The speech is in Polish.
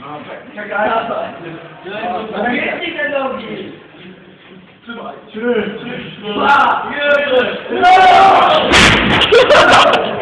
Czekaj. Więcej te nogi. Trzymaj. 3, 2, 1.